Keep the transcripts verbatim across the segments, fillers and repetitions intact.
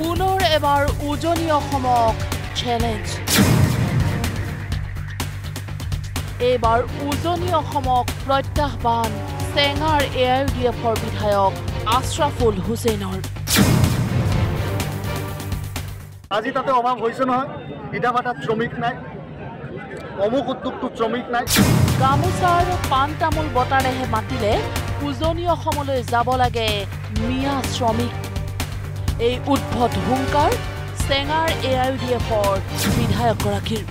পুনৰ এবাৰ উজনি অসমক চেলেঞ্জ এইবাৰ উজনি অসমক প্ৰত্যাহ্বান চেঙাৰ এ আই ডি এফৰ বিধায়ক আশৰাফুল হুছেইনৰ আজি তাতে অভাৱ হৈছে নহয় ইটাভাটাত শ্ৰমিক নাই অমুক উদ্যোগটোত শ্ৰমিক নাই গামোচাৰ পাণ তামোল বটাৰেহে মাতিলে উজনি অসমলৈ যাব লাগে মিয়া শ্ৰমিক এই উদ্ভট হুংকাৰ চেঙাৰ এ আই ডি এফৰ বিধায়কগৰাকীৰ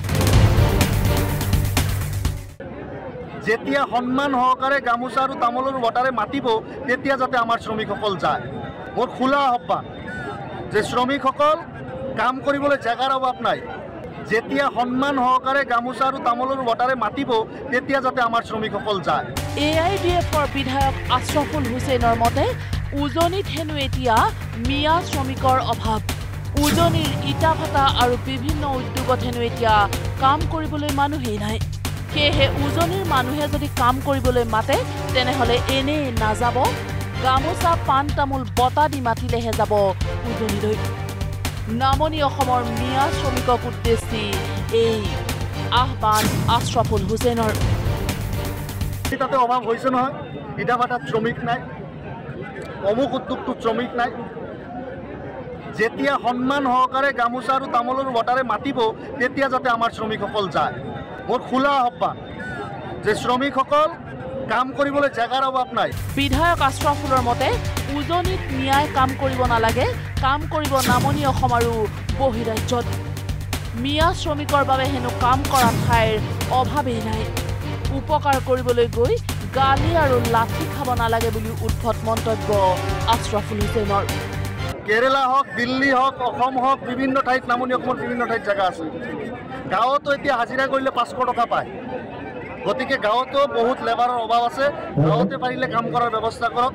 যেতিয়া সন্মান সহকাৰে গামোচা আৰু তামোলৰ বটাৰে মাতিব তেতিয়া যাতে আমাৰ শ্ৰমিকসকল যায় মোৰ খোলা আহ্বান যে শ্ৰমিকসকল কাম কৰিবলৈ জাগাৰ অভাৱ নাই যেতিয়া সন্মান সহকাৰে গামোচা আৰু তামোলৰ বটাৰে মাতিব তেতিয়া যাতে আমাৰ শ্ৰমিকসকল যায় এ আই ডি এফৰ বিধায়ক আশৰাফুল হুছেইনৰ মতে উজনিত হেনো এতিয়া মিয়া শ্ৰমিকৰ অভাৱ উজনিৰ ইটাভাটা আৰু বিভিন্ন উদ্যোগত হেনো এতিয়া কাম কৰিবলৈ মানুহেই নাই সেয়েহে উজনিৰ মানুহে যদি কাম কৰিবলৈ মাতে তেনেহলে এনে নাযাব গামোচা পাণ তামোল বটা দি মাতিলেহে যাব উজনিলৈ নামনি অসমৰ মিয়া শ্ৰমিকক উদ্দেশ্যি এই আহ্বান আশৰাফুল হুছেইনৰ তাতে অভাৱ হৈছে নহয় ইটাভাটাত শ্ৰমিক নাই অমুক উদ্যোগটোত শ্ৰমিক নাই যেতিয়া সন্মান সহকাৰে গামোচা আৰু তামোলৰ বটাৰে মাতিব তেতিয়া যাতে আমাৰ শ্ৰমিকসকল যায় মোৰ খোলা আহ্বান যে শ্ৰমিকসকল কাম কৰিবলৈ জাগাৰ অভাৱ নাই বিধায়ক আশৰাফুলৰ মতে উজনিত মিয়াই কাম কৰিব নালাগে কাম কৰিব নামনি অসম আৰু বহিৰাজ্যত মিয়া শ্ৰমিকৰ বাবে হেনো কাম কৰা ঠাইৰ অভাৱেই নাই উপকাৰ কৰিবলৈ গৈ গালি আৰু লাঠি খাব নালাগে বুলি উদ্ভট মন্তব্য আশৰাফুল হুছেইনৰ কেৰেলা হওক দিল্লী হওক অসম হওক বিভিন্ন ঠাইত নামনি অসমৰ বিভিন্ন ঠাইত জাগা আছে গাঁৱতো এতিয়া হাজিৰা কৰিলে পাঁচশ টকা পায় গতিকে গাঁৱতো বহুত লেবাৰৰ অভাৱ আছে গাঁৱতে পাৰিলে কাম কৰাৰ ব্যৱস্থা কৰক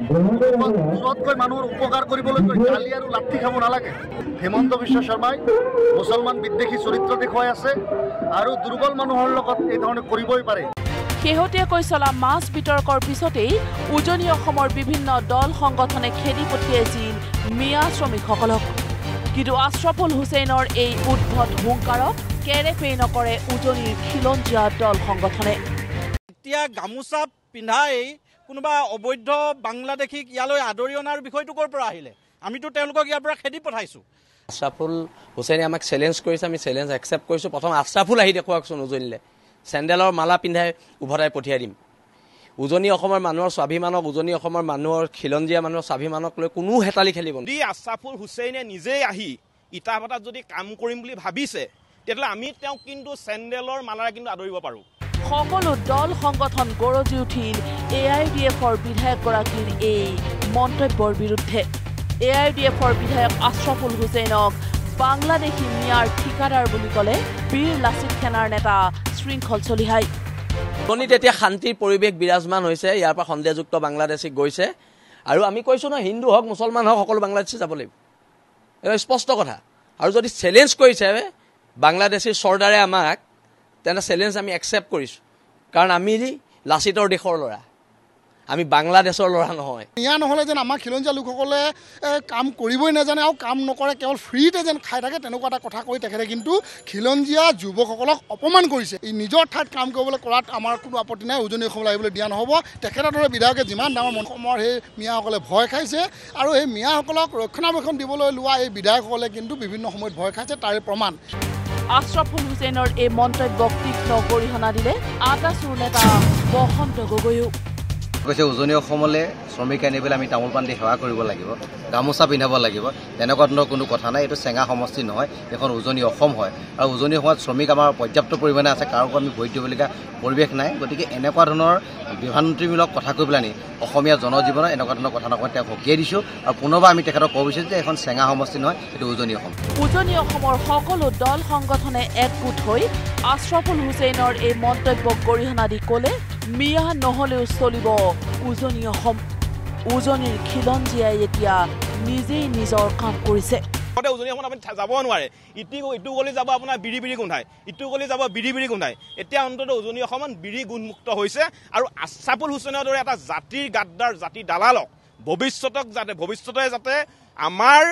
দূৰত গৈ মানুহৰ উপকাৰ কৰিবলৈ গৈ গালি আৰু লাঠি খাব নালাগে হিমন্ত বিশ্ব শৰ্মাই মুছলমান বিদ্বেষী চৰিত্ৰ দেখুৱাই আছে আৰু দুৰ্বল মানুহৰ লগত এই ধৰণে কৰিবই পাৰে শেহতীয়াকৈ চলা মাছ বিতৰ্কৰ পিছতেই উজনি অসমৰ বিভিন্ন দল সংগঠনে খেদি পঠিয়াইছিল মিয়া শ্ৰমিকসকলক কিন্তু আশৰাফুল হুছেইনৰ এই উদ্ভট হুংকাৰক কেৰেপেই নকৰে উজনিৰ খিলঞ্জীয়া দল সংগঠনে এতিয়া গামোচা পিন্ধাই কোনোবা অবৈধ বাংলাদেশীক ইয়ালৈ আদৰি অনাৰ বিষয়টো ক'ৰ পৰা আহিলে আমিতো তেওঁলোকক ইয়াৰ পৰা খেদি পঠাইছোঁ আশৰাফুল হুছেইনে আমাক চেলেঞ্জ কৰিছে আমি চেলেঞ্জ একচেপ্ট কৰিছোঁ প্ৰথম আশৰাফুল আহি দেখুৱাওকচোন উজনিলে চেণ্ডেলৰ মালা পিন্ধাই উভতাই পঠিয়াই দিম উজনি অসমৰ মানুহৰ স্বাভিমানক উজনি অসমৰ মানুহৰ খিলঞ্জীয়া মানুহৰ স্বাভিমানক লৈ কোনো হেতালি খেলিব যদি আশৰাফুল হুছেইনে নিজেই আহি ইটাভাটাত যদি কাম কৰিম বুলি ভাবিছে তেতিয়াহ'লে আমি তেওঁক কিন্তু চেণ্ডেলৰ মালাৰে কিন্তু আদৰিব পাৰোঁ সকলো দল সংগঠন গৰজি উঠিল এ আই ডি এফৰ বিধায়কগৰাকীৰ এই মন্তব্যৰ বিৰুদ্ধে এ আই ডি এফৰ বিধায়ক আশৰাফুল হুছেইনক বাংলাদেশী মিয়াৰ ঠিকাদাৰ বুলি ক'লে বীৰ লাচিত সেনাৰ নেতা শৃংখল চলিহাই উজনিত এতিয়া শান্তিৰ পৰিৱেশ বিৰাজমান হৈছে ইয়াৰ পৰা সন্দেহযুক্ত বাংলাদেশী গৈছে আৰু আমি কৈছোঁ ন হিন্দু হওক মুছলমান হওক সকলো বাংলাদেশী যাব লাগিব এটা স্পষ্ট কথা আৰু যদি চেলেঞ্জ কৰিছে বাংলাদেশীৰ চৰ্দাৰে আমাক তেনে চেলেঞ্জ আমি একচেপ্ট কৰিছোঁ কাৰণ আমি লাচিতৰ দেশৰ ল'ৰা আমি বাংলাদেশৰ ল'ৰা নহয় মিয়া নহ'লে যেন আমাৰ খিলঞ্জীয়া লোকসকলে কাম কৰিবই নাজানে আৰু কাম নকৰে কেৱল ফ্ৰীতে যেন খাই থাকে তেনেকুৱা এটা কথা কৈ তেখেতে কিন্তু খিলঞ্জীয়া যুৱকসকলক অপমান কৰিছে এই নিজৰ ঠাইত কাম কৰিবলৈ কৰাত আমাৰ কোনো আপত্তি নাই উজনি অসমলৈ আহিবলৈ দিয়া নহ'ব তেখেতৰ দৰে বিধায়কে যিমান ডাঙৰ অসমৰ সেই মিয়াসকলে ভয় খাইছে আৰু এই মিয়াসকলক ৰক্ষণাবেক্ষণ দিবলৈ লোৱা এই বিধায়কসকলে কিন্তু বিভিন্ন সময়ত ভয় খাইছে তাৰে প্ৰমাণ আশৰাফুল হুছেইনৰ এই মন্তব্যক তীক্ষ্ণ গৰিহণা দিলে আটাচুৰ নেতা বসন্ত গগৈও কৈছে উজনি অসমলৈ শ্ৰমিক আনি পেলাই আমি তামোল পাণ দি সেৱা কৰিব লাগিব গামোচা পিন্ধাব লাগিব তেনেকুৱা ধৰণৰ কোনো কথা নাই এইটো চেঙা সমষ্টি নহয় এখন উজনি অসম হয় আৰু উজনি অসমত শ্ৰমিক আমাৰ পৰ্যাপ্ত পৰিমাণে আছে কাৰোকো আমি ভৰি দিবলগীয়া পৰিৱেশ নাই গতিকে এনেকুৱা ধৰণৰ বিভ্ৰান্তিমূলক কথা কৈ পেলাই অসমীয়া জনজীৱনৰ এনেকুৱা ধৰণৰ কথা নকয় তেওঁক সকীয়াই দিছোঁ আৰু পুনৰবাৰ আমি তেখেতক ক'ব বিচাৰিছোঁ যে এখন চেঙা সমষ্টি নহয় এইটো উজনি অসম উজনি অসমৰ সকলো দল সংগঠনে একগোট হৈ আশৰাফুল হুছেইনৰ এই মন্তব্যক গৰিহণা দি ক'লে মিয়া নহ'লেও চলিব উজনি অসম উজনিৰ খিলঞ্জীয়াই এতিয়া নিজেই নিজৰ কাম কৰিছে উজনি অসমত আপুনি যাব নোৱাৰে ইটো ইটো গলি যাব আপোনাৰ বিড়ি বিড়ি গোন্ধাই ইটো গলি যাব বিড়ি বিড়ি গোন্ধাই এতিয়া অন্তত উজনি অসমত বিড়ি গুণমুক্ত হৈছে আৰু আশৰাফুল হুছেইনৰ দৰে এটা জাতিৰ গাদ্দাৰ জাতি দালালক ভৱিষ্যতক যাতে ভৱিষ্যতে যাতে আমাৰ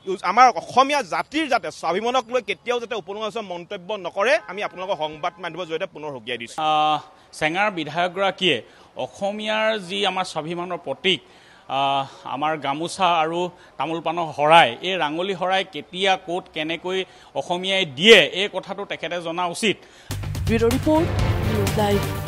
আমাৰ অসমীয়া জাতিৰ যাতে স্বাভিমানক লৈ কেতিয়াও যাতে উপলুঙা মন্তব্য নকৰে আমি আপোনালোকৰ সংবাদ মাধ্যমৰ জৰিয়তে পুনৰ সকীয়াই দিছোঁ। চেঙাৰ বিধায়কগৰাকীয়ে অসমীয়াৰ যি আমাৰ স্বাভিমানৰ প্ৰতীক আমাৰ গামোচা আৰু তামোল পাণৰ শৰাই, এই ৰাঙলী শৰাই কেতিয়া ক'ত কেনেকৈ অসমীয়াই দিয়ে এই কথাটো তেখেতে জনা উচিত। Bureau' report, news live.